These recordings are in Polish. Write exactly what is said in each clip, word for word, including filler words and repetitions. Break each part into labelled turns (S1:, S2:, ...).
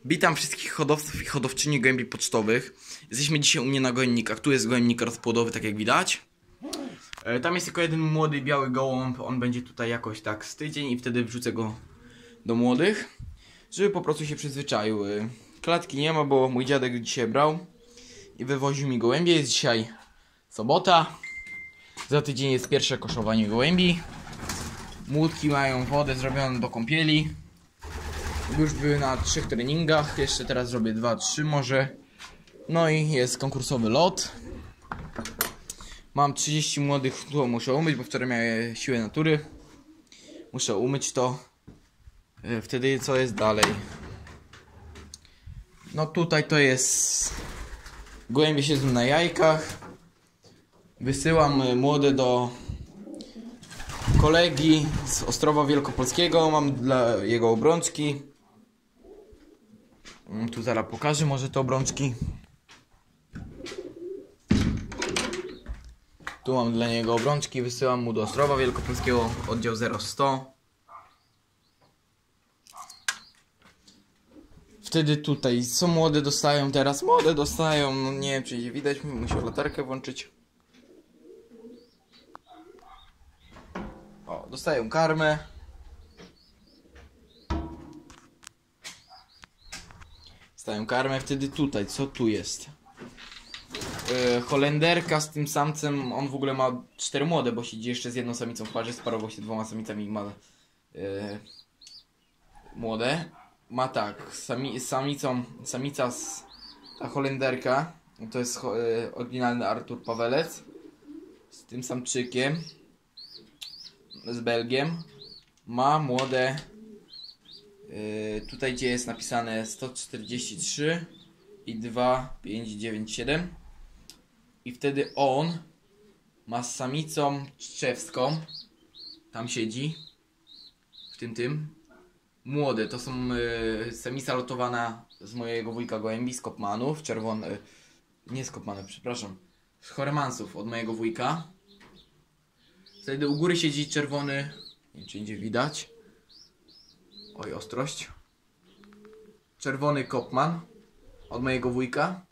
S1: Witam wszystkich hodowców i hodowczyni gołębi pocztowych. Jesteśmy dzisiaj u mnie na gołębnikach. Tu jest gołębnik rozpłodowy, tak jak widać. e, Tam jest tylko jeden młody biały gołąb. On będzie tutaj jakoś tak z tydzień i wtedy wrzucę go do młodych, żeby po prostu się przyzwyczaił. e, Klatki nie ma, bo mój dziadek dzisiaj brał i wywoził mi gołębie. Jest dzisiaj sobota. Za tydzień jest pierwsze koszowanie gołębi. Młódki mają wodę zrobioną do kąpieli. Już były na trzech treningach, jeszcze teraz zrobię dwa, trzy może. No i jest konkursowy lot. Mam trzydzieści młodych, które muszę umyć, bo wczoraj miałem siłę natury. Muszę umyć to. Wtedy co jest dalej? No tutaj to jest... Gołębie siedzą na jajkach. Wysyłam młode do kolegi z Ostrowa Wielkopolskiego. Mam dla jego obrączki. Tu zaraz pokażę może te obrączki. Tu mam dla niego obrączki. Wysyłam mu do Ostrowa Wielkopolskiego, oddział zero sto. Wtedy tutaj co młode dostają teraz? Młode dostają, no nie wiem czy widać, muszę latarkę włączyć. O, dostają karmę. Dostają karmę, wtedy tutaj, co tu jest? Yy, Holenderka z tym samcem, on w ogóle ma cztery młode, bo siedzi jeszcze z jedną samicą w parze, sparował się dwoma samicami i ma yy, młode. Ma tak, sami, samicą, samica z, ta Holenderka, to jest yy, oryginalny Artur Pawelec, z tym samczykiem, z Belgiem, ma młode, yy, tutaj gdzie jest napisane sto czterdzieści trzy i dwa pięć dziewięć siedem, i wtedy on ma z samicą czczewską, tam siedzi, w tym tym, młode, to są yy, samica lotowana z mojego wujka gołębi, z Kopmanów, czerwony, yy, nie z Kopmanów, przepraszam, z Horemansów od mojego wujka. Wtedy u góry siedzi czerwony, nie wiem czy idzie widać, oj ostrość, czerwony Kopman od mojego wujka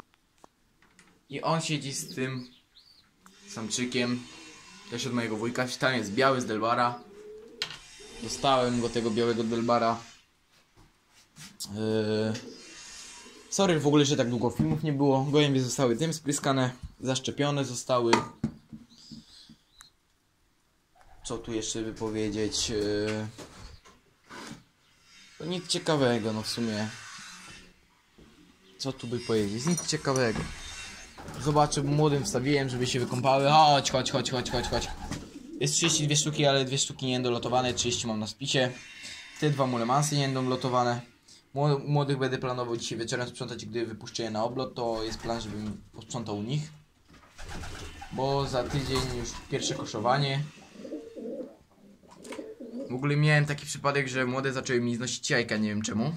S1: i on siedzi z tym samczykiem też od mojego wujka. Tam jest biały z Delbara, dostałem go tego białego Delbara. yy... Sorry w ogóle, że tak długo filmów nie było. Gołębie zostały tym spryskane, zaszczepione zostały. Co tu jeszcze by powiedzieć? Yy... To nic ciekawego, no w sumie. Co tu by powiedzieć? Nic ciekawego. Zobaczę, młodym wstawiłem, żeby się wykąpały. Chodź, chodź, chodź, chodź, chodź, chodź. Jest trzydzieści dwie sztuki, ale dwie sztuki nie będą lotowane. trzydzieści mam na spisie. Te dwa mulemansy nie będą lotowane. Młodych będę planował dzisiaj wieczorem sprzątać, gdy wypuszczę je na oblot. To jest plan, żebym posprzątał u nich. Bo za tydzień już pierwsze koszowanie. W ogóle miałem taki przypadek, że młode zaczęły mi znosić jajka, nie wiem czemu.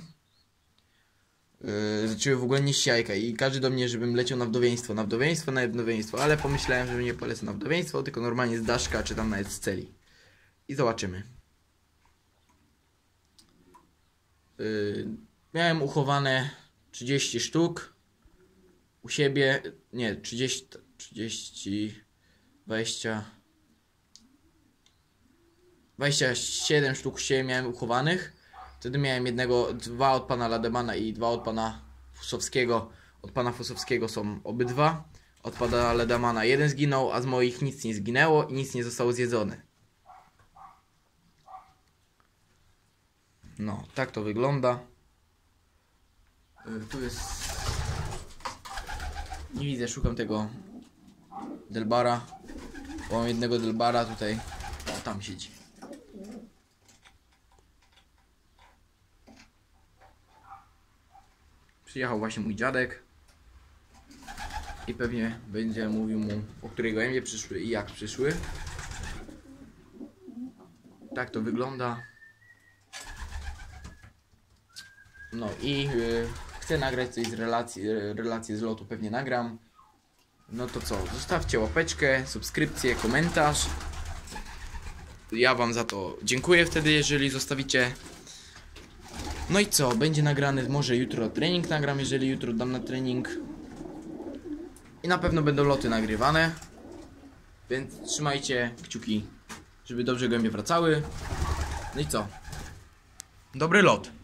S1: Yy, zaczęły w ogóle nieść jajka i każdy do mnie, żebym leciał na wdowieństwo, na wdowieństwo, na wdowieństwo, ale pomyślałem, że nie polecę na wdowieństwo, tylko normalnie z daszka, czy tam nawet z celi. I zobaczymy. Yy, miałem uchowane trzydzieści sztuk u siebie, nie, trzydzieści, trzydzieści, dwadzieścia... dwadzieścia siedem sztuk siebie miałem uchowanych. Wtedy miałem jednego, dwa od pana Lademana i dwa od pana Fusowskiego. Od pana Fusowskiego są obydwa. Od pana Lademana jeden zginął, a z moich nic nie zginęło i nic nie zostało zjedzone. No, tak to wygląda. Tu jest... Nie widzę, szukam tego Delbara. Bo mam jednego Delbara tutaj. O, tam siedzi. Przyjechał właśnie mój dziadek i pewnie będzie mówił mu, o której gołębie przyszły i jak przyszły. Tak to wygląda. No i yy, chcę nagrać coś z relacji, relacji z lotu, pewnie nagram. No to co, zostawcie łapeczkę, subskrypcję, komentarz. Ja wam za to dziękuję wtedy, jeżeli zostawicie. No i co? Będzie nagrany, może jutro trening nagram, jeżeli jutro dam na trening. I na pewno będą loty nagrywane. Więc trzymajcie kciuki, żeby dobrze gołębie wracały. No i co? Dobry lot.